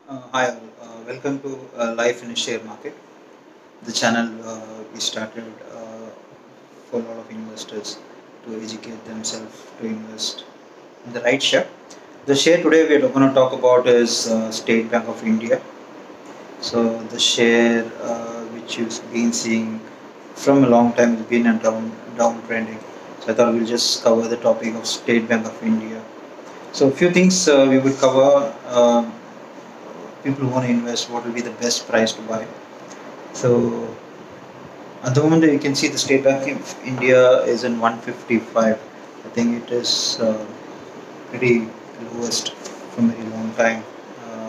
Hi, all. Welcome to Life in a Share Market, the channel we started for a lot of investors to educate themselves to invest in the right share. The share today we are going to talk about is State Bank of India. So the share which you've been seeing from a long time has been a downtrending. So I thought we'll just cover the topic of State Bank of India. So a few things we will cover. People who want to invest, what will be the best price to buy. So at the moment, you can see the State Bank of India is in 155. I think it is pretty lowest from a very long time. Uh,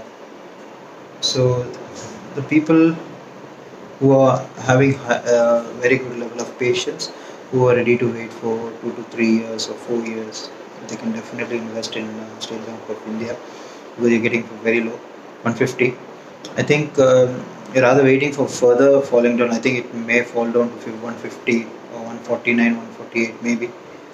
so the people who are having a very good level of patience, who are ready to wait for 2 to 3 years or 4 years, they can definitely invest in State Bank of India because you're getting for very low, 150. I think rather waiting for further falling down. I think it may fall down to 150 or 149, 148 maybe.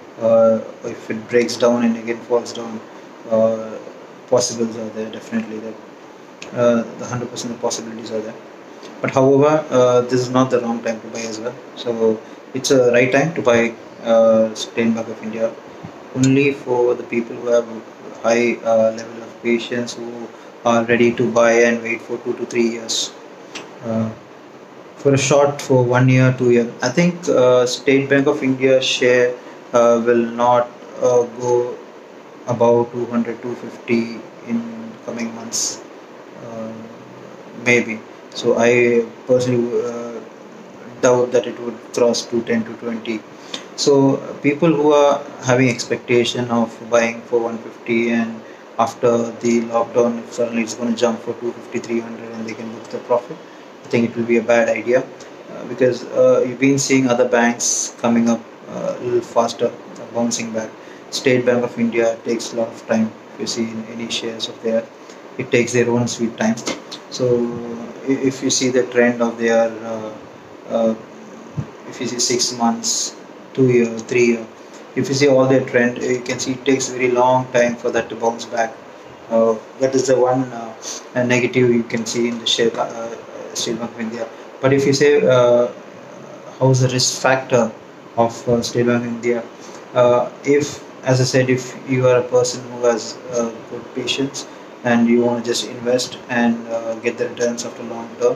If it breaks down and again falls down, uh, possibles are there definitely. That the 100% of possibilities are there. But however, this is not the wrong time to buy as well. So it's a right time to buy State Bank of India only for the people who have high level of patience, who are ready to buy and wait for 2 to 3 years. Uh, for a short for 1 year, 2 year, I think State Bank of India share will not go above 200, 250 in coming months, uh, maybe. So I personally doubt that it would cross to 10 to 20. So people who are having expectation of buying for 150 and after the lockdown, if suddenly it's going to jump for 250, 300 and they can book the profit, I think it will be a bad idea because you've been seeing other banks coming up a little faster, bouncing back. State Bank of India takes a lot of time. If you see in any shares of their, it takes their own sweet time. So if you see the trend of their uh, if you see 6 months, 2 year, 3 year, if you see all their trend, you can see it takes very long time for that to bounce back. That is the one negative you can see in the share State Bank of India. But if you say how's the risk factor of State Bank of India, if as I said, if you are a person who has good patience and you want to just invest and get the returns after long term,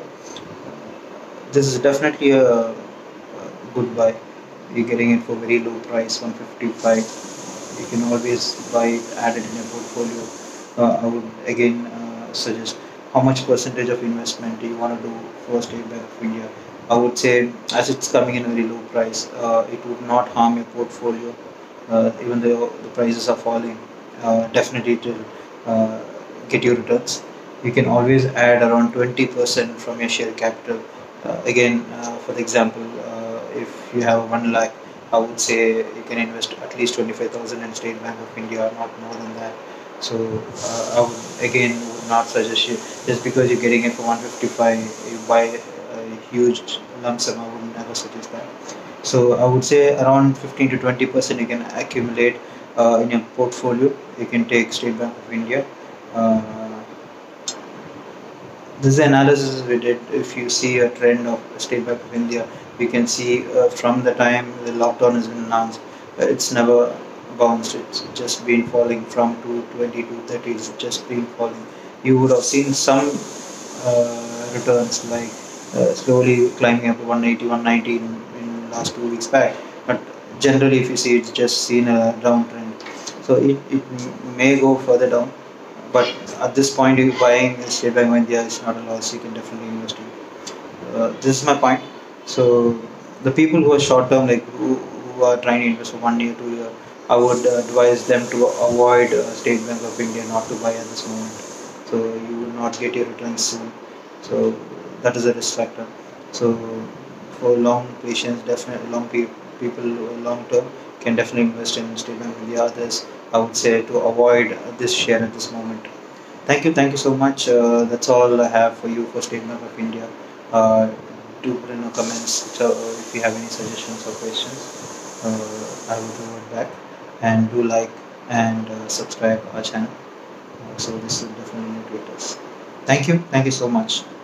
this is definitely a good buy. You're getting it for very low price, 155. You can always buy it, add it in your portfolio. I would again suggest how much percentage of investment do you want to do for State Bank of India. I would say as it's coming in a very low price, it would not harm your portfolio, even though the prices are falling. Definitely it will uh, get you returns. You can always add around 20% from your share capital. Again, for the example, if you have 1 lakh, I would say you can invest at least 25,000 in State Bank of India, not more than that. So I would again would not suggest you just because you're getting it for 155, you buy a huge lump sum. I would never suggest that. So I would say around 15 to 20% you can accumulate in your portfolio. You can take State Bank of India. Uh, this is the analysis we did. If you see a trend of State Bank of India, you can see from the time the lockdown has been announced, it's never bounced. It's just been falling from 220 to 30. It's just been falling. You would have seen some returns like slowly climbing up to 180, 190 in last 2 weeks back. But generally, if you see, it's just seen a downtrend. So it may go further down, but at this point, if buying State Bank of India is not a loss, you can definitely invest in. This is my point. So the people who are short term, like who are trying to invest for 1 year, 2 year, I would advise them to avoid State Bank of India, not to buy at this moment. So you will not get your returns soon. So that is a risk factor. So for long patience, definitely people long term can definitely invest in State Bank of India. Others, I would say to avoid this share at this moment. Thank you so much. That's all I have for you for State Bank of India. Uh, do put in the comments so if you have any suggestions or questions. I will do it back. And do like and subscribe our channel. So this will definitely motivate us. Thank you so much.